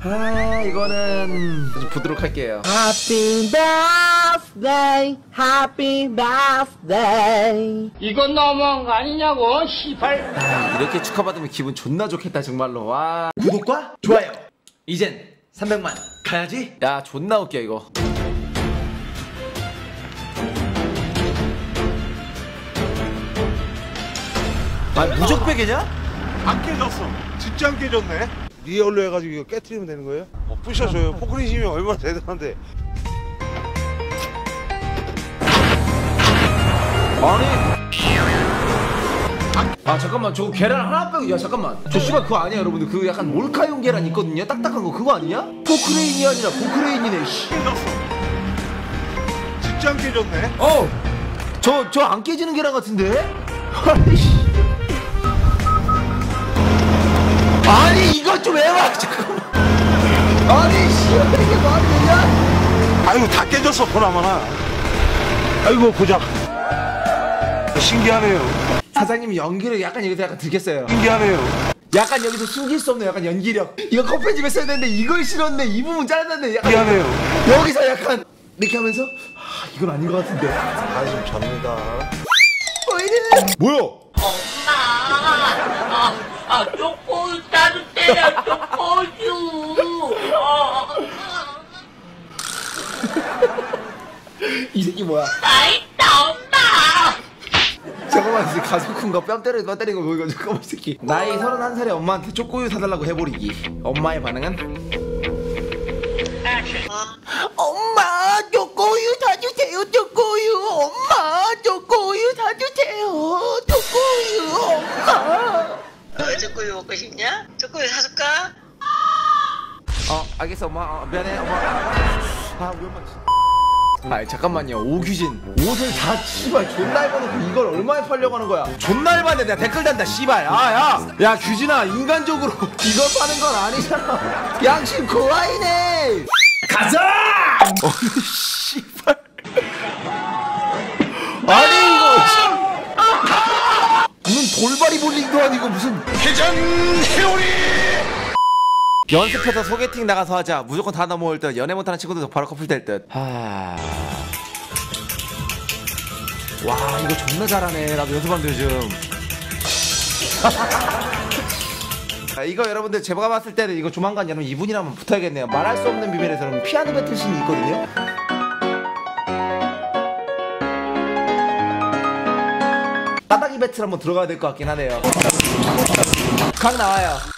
아 이거는 좀 보도록 할게요. Happy birthday, happy birthday. 이건 너무한 거 아니냐고, 시발. 아, 이렇게 축하받으면 기분 존나 좋겠다 정말로. 와. 구독과 좋아요. 이젠 300만 가야지. 야 존나 웃겨 이거. 아 무적배개냐? 안 깨졌어. 진짜 안 깨졌네. 리얼로 해가지고 이거 깨트리면 되는 거예요? 부셔줘요. 포크리즘이 얼마나 대단한데. 아니. 아 잠깐만 저거 계란 하나 빼고 야 잠깐만 저 씨발 그거 아니야 여러분들. 그 약간 몰카용 계란 있거든요. 딱딱한 거 그거 아니냐? 포크레인이 아니라 포크레인이네. 씨. 깨졌어. 진짜 안 깨졌네. 저 안 깨지는 계란 같은데? 아이씨. 아니 이거 좀 해봐 잠깐만. 아니 씨발 이게 말이 되냐? 아이고 다 깨졌어 보나마나. 아이고 보자. 신기하네요. 사장님이 연기를 약간 여기서 약간 들겠어요. 신기하네요. 약간 여기서 숨길 수 없는 약간 연기력. 이거 컵편집에 써야 되는데 이걸 실었네. 이 부분 잘랐네. 약간 신기하네요. 여기서 약간 이렇게 하면서 아, 이건 아닌 것 같은데. 아이 좀 잡니다. 왜 이래? 뭐야? 쪼꼬유 따뜻해요, 쪼꼬유. 이 새끼 뭐야? 맛있다, 엄마. 잠깐만 지금 가슴 큰 거 뺨 때리고 거 보이고 잠깐만 이 새끼. 나이 31살에 엄마한테 초코우유 사달라고 해버리기. 엄마의 반응은? 엄마 초코우유 사주세요. 초코우유 엄마 초코우유 사주세요. 초코우유 엄마. 초코우유 먹고 싶냐? 초코우유 사줄까? 알겠어 엄마. 미안해 엄마. 우리 엄마 아이 잠깐만요. 오규진 옷을 다 씨발 존나 입어놓고 이걸 얼마에 팔려고 하는 거야? 존나 알바네. 내가 댓글 단다 씨발. 야 규진아 인간적으로 이거 파는 건 아니잖아. 양심 고아이네. 가자. 씨발. 아니 이거 무슨 돌발이 볼링도 아니고 무슨 회전 회오리. 연습해서 소개팅 나가서 하자. 무조건 다 넘어올 듯. 연애 못하는 친구들 바로 커플 될 듯. 와 이거 존나 잘하네. 나도 연습하면 요즘. 이거 여러분들 제가 봤을 때는 이거 조만간 여러분 이분이랑 붙어야겠네요. 말할 수 없는 비밀에서는 피아노 배틀씬이 있거든요. 따닥이 배틀 한번 들어가야 될 것 같긴 하네요. 각 나와요.